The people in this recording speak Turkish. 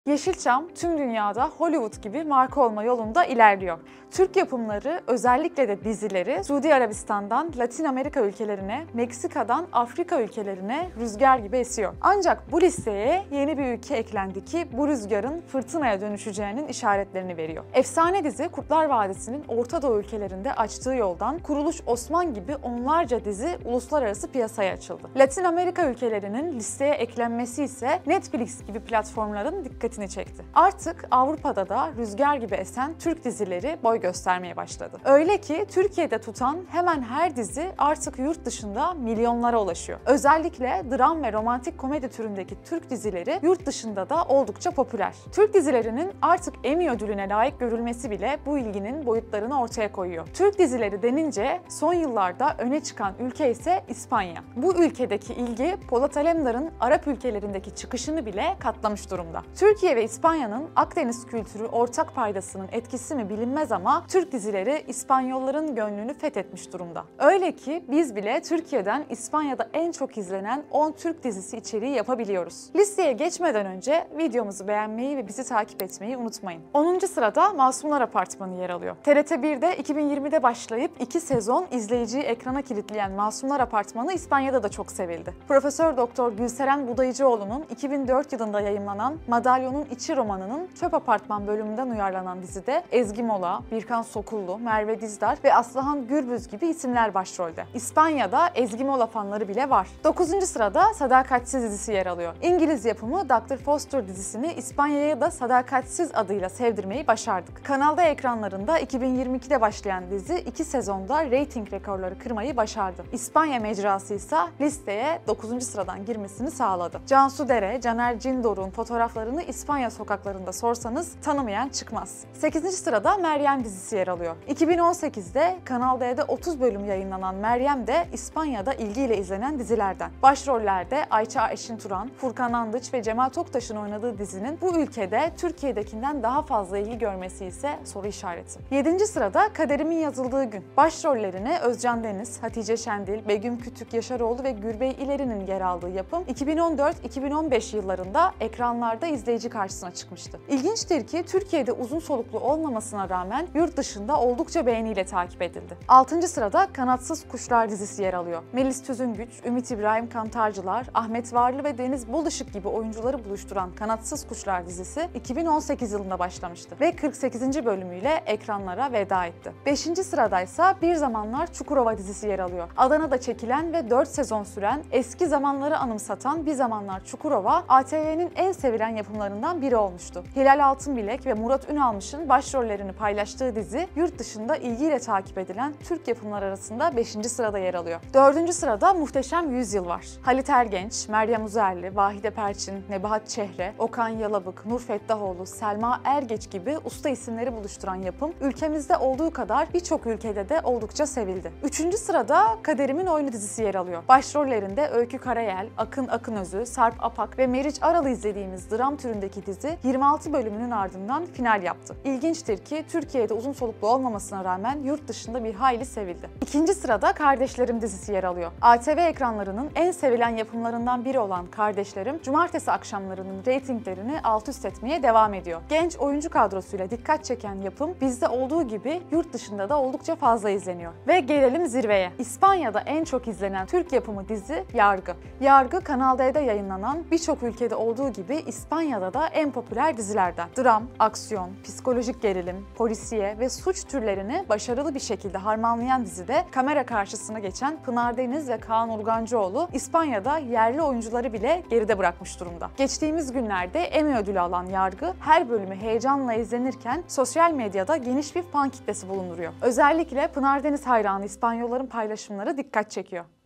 Yeşilçam tüm dünyada Hollywood gibi marka olma yolunda ilerliyor. Türk yapımları, özellikle de dizileri Suudi Arabistan'dan Latin Amerika ülkelerine, Meksika'dan Afrika ülkelerine rüzgar gibi esiyor. Ancak bu listeye yeni bir ülke eklendi ki bu rüzgarın fırtınaya dönüşeceğinin işaretlerini veriyor. Efsane dizi Kurtlar Vadisi'nin Orta Doğu ülkelerinde açtığı yoldan Kuruluş Osman gibi onlarca dizi uluslararası piyasaya açıldı. Latin Amerika ülkelerinin listeye eklenmesi ise Netflix gibi platformların dikkatini çekti. Artık Avrupa'da da rüzgar gibi esen Türk dizileri boy göstermeye başladı. Öyle ki Türkiye'de tutan hemen her dizi artık yurt dışında milyonlara ulaşıyor. Özellikle dram ve romantik komedi türündeki Türk dizileri yurt dışında da oldukça popüler. Türk dizilerinin artık Emmy ödülüne layık görülmesi bile bu ilginin boyutlarını ortaya koyuyor. Türk dizileri denince son yıllarda öne çıkan ülke ise İspanya. Bu ülkedeki ilgi Polat Alemdar'ın Arap ülkelerindeki çıkışını bile katlamış durumda. Türkiye ve İspanya'nın Akdeniz kültürü ortak paydasının etkisi mi bilinmez ama Türk dizileri İspanyolların gönlünü fethetmiş durumda. Öyle ki biz bile Türkiye'den İspanya'da en çok izlenen 10 Türk dizisi içeriği yapabiliyoruz. Listeye geçmeden önce videomuzu beğenmeyi ve bizi takip etmeyi unutmayın. 10. sırada Masumlar Apartmanı yer alıyor. TRT 1'de 2020'de başlayıp 2 sezon izleyiciyi ekrana kilitleyen Masumlar Apartmanı İspanya'da da çok sevildi. Profesör Doktor Gülseren Budayıcıoğlu'nun 2004 yılında yayımlanan Madalyonun İçi romanının Çöp Apartman bölümünden uyarlanan dizide Ezgi Mola, Birkan Sokullu, Merve Dizdar ve Aslıhan Gürbüz gibi isimler başrolde. İspanya'da Ezgi Mola fanları bile var. 9. sırada Sadakatsiz dizisi yer alıyor. İngiliz yapımı Dr. Foster dizisini İspanya'ya da Sadakatsiz adıyla sevdirmeyi başardık. Kanal D ekranlarında 2022'de başlayan dizi 2 sezonda reyting rekorları kırmayı başardı. İspanya mecrası ise listeye 9. sıradan girmesini sağladı. Cansu Dere, Caner Cindoruk'un fotoğraflarını İspanya sokaklarında sorsanız tanımayan çıkmaz. 8. sırada Meryem dizisi yer alıyor. 2018'de Kanal D'de 30 bölüm yayınlanan Meryem de İspanya'da ilgiyle izlenen dizilerden. Başrollerde Ayça Eşin-Turan, Furkan Andıç ve Cemal Toktaş'ın oynadığı dizinin bu ülkede Türkiye'dekinden daha fazla ilgi görmesi ise soru işareti. 7. sırada Kaderimin Yazıldığı Gün. Başrollerine Özcan Deniz, Hatice Şendil, Begüm Kütük Yaşaroğlu ve Gürbey İleri'nin yer aldığı yapım 2014-2015 yıllarında ekranlarda izleyici karşısına çıkmıştı. İlginçtir ki Türkiye'de uzun soluklu olmamasına rağmen yurt dışında oldukça beğeniyle takip edildi. 6. sırada Kanatsız Kuşlar dizisi yer alıyor. Melis Tüzüngüç, Ümit İbrahim Kantarcılar, Ahmet Varlı ve Deniz Bulışık gibi oyuncuları buluşturan Kanatsız Kuşlar dizisi 2018 yılında başlamıştı ve 48. bölümüyle ekranlara veda etti. 5. sıradaysa Bir Zamanlar Çukurova dizisi yer alıyor. Adana'da çekilen ve 4 sezon süren eski zamanları anımsatan Bir Zamanlar Çukurova, ATV'nin en sevilen yapımlarından biri olmuştu. Hilal Altınbilek ve Murat Ünalmış'ın başrollerini paylaştığı dizi yurt dışında ilgiyle takip edilen Türk yapımlar arasında 5. sırada yer alıyor. 4. sırada Muhteşem Yüzyıl var. Halit Ergenç, Meryem Uzerli, Vahide Perçin, Nebahat Çehre, Okan Yalabık, Nur Fettahoğlu, Selma Ergeç gibi usta isimleri buluşturan yapım ülkemizde olduğu kadar birçok ülkede de oldukça sevildi. 3. sırada Kaderimin Oyunu dizisi yer alıyor. Başrollerinde Öykü Karayel, Akın Akınözü, Sarp Apak ve Meriç Aralı izlediğimiz dram türündeki dizi 26 bölümünün ardından final yaptı. İlginçtir ki Türkiye'de uzun soluklu olmamasına rağmen yurt dışında bir hayli sevildi. 2. sırada Kardeşlerim dizisi yer alıyor. ATV ekranlarının en sevilen yapımlarından biri olan Kardeşlerim, cumartesi akşamlarının reytinglerini alt üst etmeye devam ediyor. Genç oyuncu kadrosuyla dikkat çeken yapım bizde olduğu gibi yurt dışında da oldukça fazla izleniyor. Ve gelelim zirveye. İspanya'da en çok izlenen Türk yapımı dizi Yargı. Yargı, Kanal D'de yayınlanan birçok ülkede olduğu gibi İspanya'da da en popüler dizilerden. Dram, aksiyon, psikolojik gerilim, polisiye ve suç türlerini başarılı bir şekilde harmanlayan dizide kamera karşısına geçen Pınar Deniz ve Kaan Urgancıoğlu İspanya'da yerli oyuncuları bile geride bırakmış durumda. Geçtiğimiz günlerde Emmy ödülü alan Yargı her bölümü heyecanla izlenirken sosyal medyada geniş bir fan kitlesi bulunduruyor. Özellikle Pınar Deniz hayranı İspanyolların paylaşımları dikkat çekiyor.